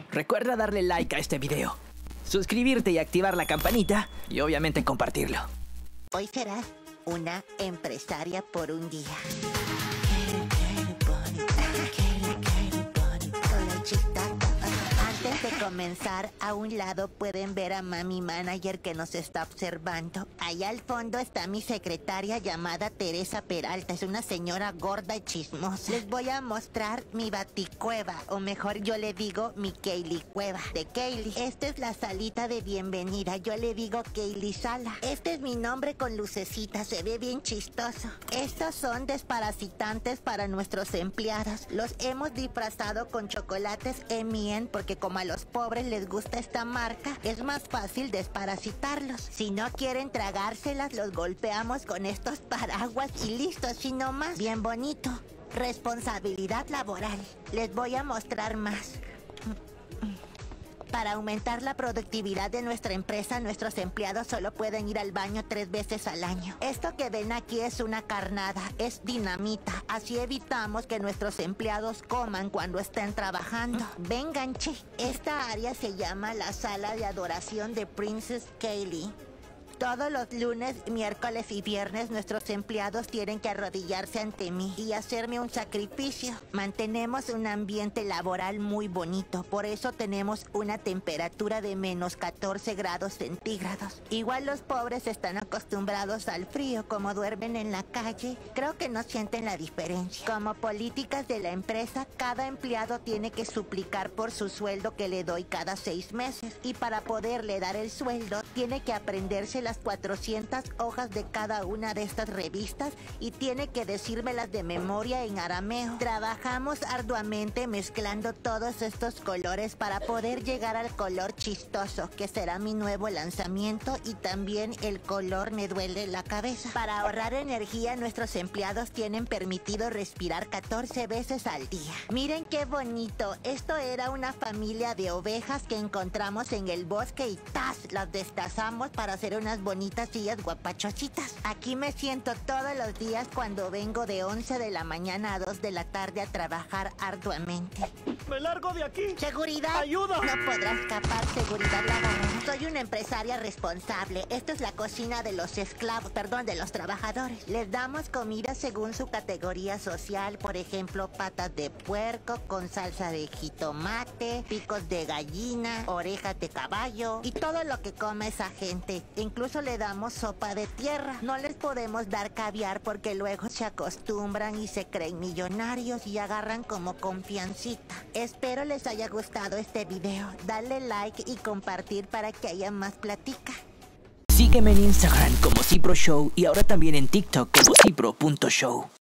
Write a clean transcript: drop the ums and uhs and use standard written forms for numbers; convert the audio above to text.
Recuerda darle like a este video, suscribirte y activar la campanita y obviamente compartirlo. Hoy serás una empresaria por un día. Antes de comenzar, a un lado pueden ver a Mami Manager que nos está observando. Allá al fondo está mi secretaria llamada Teresa Peralta. Es una señora gorda y chismosa. Les voy a mostrar mi baticueva, o mejor yo le digo mi Kaylee cueva de Kaylee. Esta es la salita de bienvenida. Yo le digo Kaylee Sala. Este es mi nombre con lucecitas. Se ve bien chistoso. Estos son desparasitantes para nuestros empleados. Los hemos disfrazado con chocolates M&M porque como a los pobres les gusta esta marca, es más fácil desparasitarlos. Si no quieren tragárselas, los golpeamos con estos paraguas y listo, así nomás. Bien bonito. Responsabilidad laboral. Les voy a mostrar más. Para aumentar la productividad de nuestra empresa, nuestros empleados solo pueden ir al baño 3 veces al año. Esto que ven aquí es una carnada, es dinamita. Así evitamos que nuestros empleados coman cuando estén trabajando. Vengan, che. Esta área se llama la sala de adoración de Princess Kaylee. Todos los lunes, miércoles y viernes nuestros empleados tienen que arrodillarse ante mí y hacerme un sacrificio. Mantenemos un ambiente laboral muy bonito, por eso tenemos una temperatura de menos 14 grados centígrados. Igual los pobres están acostumbrados al frío, como duermen en la calle, creo que no sienten la diferencia. Como políticas de la empresa, cada empleado tiene que suplicar por su sueldo que le doy cada 6 meses. Y para poderle dar el sueldo, tiene que aprenderse las 400 hojas de cada una de estas revistas y tiene que decírmelas de memoria en arameo. Trabajamos arduamente mezclando todos estos colores para poder llegar al color chistoso, que será mi nuevo lanzamiento, y también el color me duele la cabeza. Para ahorrar energía, nuestros empleados tienen permitido respirar 14 veces al día. Miren qué bonito. Esto era una familia de ovejas que encontramos en el bosque y ¡tas! Las destazamos para hacer unas bonitas sillas guapachositas. Aquí me siento todos los días cuando vengo de 11 de la mañana a 2 de la tarde a trabajar arduamente. ¡Me largo de aquí! ¡Seguridad! ¡Ayuda! No podrá escapar, seguridad la agarrará. Soy una empresaria responsable. Esto es la cocina de los esclavos, perdón, de los trabajadores. Les damos comida según su categoría social, por ejemplo, patas de puerco con salsa de jitomate, picos de gallina, orejas de caballo y todo lo que come esa gente. Incluso le damos sopa de tierra. No les podemos dar caviar porque luego se acostumbran y se creen millonarios y agarran como confiancita. Espero les haya gustado este video. Dale like y compartir para que haya más platica. Sígueme en Instagram como Cipro Show y ahora también en TikTok como Cipro.show.